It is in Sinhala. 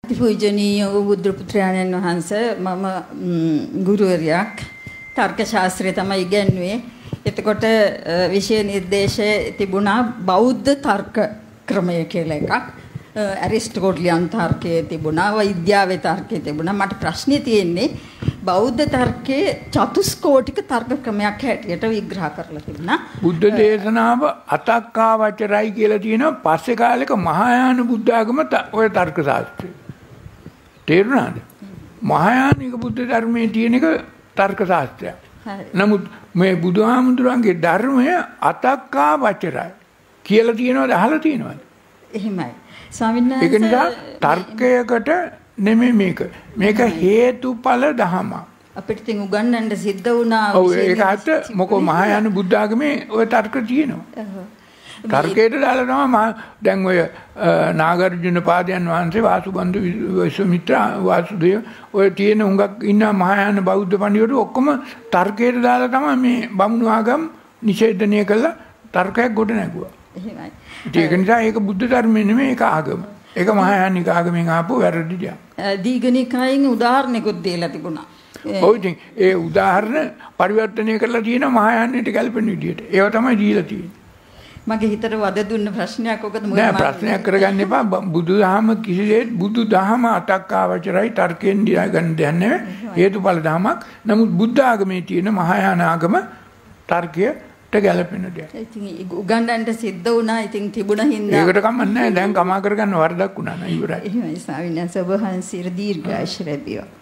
පූජනීය බුදු පුත්‍රයන්න් වහන්සේ මම ගුරුවරයෙක් තර්ක ශාස්ත්‍රය තමයි ඉගෙනුවේ. එතකොට විෂය නිර්දේශයේ තිබුණා බෞද්ධ තර්ක ක්‍රමය කියලා එකක්. ඇරිස්ටෝටලියන් තර්කයේ තිබුණා, විද්‍යාවේ තර්කයේ තිබුණා. මට ප්‍රශ්නේ තියෙන්නේ බෞද්ධ තර්කයේ චතුස්කෝටික තර්ක ක්‍රමයක් හැටියට විග්‍රහ කරලා තිබුණා. බුද්ධ දේශනාව අතක්කා වචරයි කියලා තියෙනවා. පස්සේ කාලෙක මහායාන බුද්ධ ආගම ඔය තර්ක ශාස්ත්‍රය. තේරුණාද? මහායානික බුද්ධ ධර්මයේ තියෙන එක තර්ක ශාස්ත්‍රයක්. නමුත් මේ බුදුහාමුදුරන්ගේ ධර්මය අතක්කා වචරයි කියලා තියෙනවද අහලා තියෙනවද? එහෙමයි. ස්වාමීන් වහන්සේ ඒක නිසා තර්කයකට නෙමෙයි මේක. මේක හේතුඵල ධහම. අපිට තින් උගන්වන්න සිද්ධ වුණා. ඔව් ඒක ඇත්ත. මොකෝ මහායාන බුද්ධ ආගමේ ওই තර්ක තියෙනවා. තර්කයට දාලා තමයි දැන් ඔය නාගර්ජුන පාදයන් වහන්සේ වාසුබන්දු විශ්වමිත්‍ර වාසුදේව ඔය තියෙන හුඟක් ඉන්න මහායාන බෞද්ධ පඬිවරු ඔක්කොම තර්කයට දාලා තමයි මේ බමුණු ආගම් නිෂේධනය කළා තර්කයක් ගොඩ නැගුවා. එහෙමයි. ඒක නිසා ඒක බුද්ධ ධර්මයේ නෙමෙයි ඒක ආගම. ඒක මහායානික ආගමෙන් ආපු වැරදි දෙයක්. දීඝනිකායෙන් උදාහරණයකුත් දීලා තිබුණා. ඔව් ඉතින් ඒ උදාහරණ පරිවර්තනය කරලා තියෙන මහායානයට ගැලපෙන විදියට. ඒව තමයි දීලා තියෙන්නේ. මගේ හිතට වද දුන්න ප්‍රශ්නයක් ඔකද මොකද? නෑ ප්‍රශ්නයක් කරගන්න එපා. බුදුදහම කිසිසේත් බුදුදහම අටක්කාවචරයි තර්කයෙන් දිහාගන්න දෙයක් නෙවෙයි. හේතුඵල ධමයක්. නමුත් බුද්ධ ආගමේ තියෙන මහායාන ආගම තර්කයට ගැලපෙන දෙයක්. ඉතින් උගන්වන්නට සිද්ධ වුණා. ඉතින් තිබුණ හින්දා ඒකට කමක් නෑ. දැන් කමා කරගන්න වරදක් වුණා නේද? ඉවරයි. එහෙමයි ස්වාමීන් වහන්සේ ඔබ වහන්සේ දීර්ඝායුෂ ලැබේවා.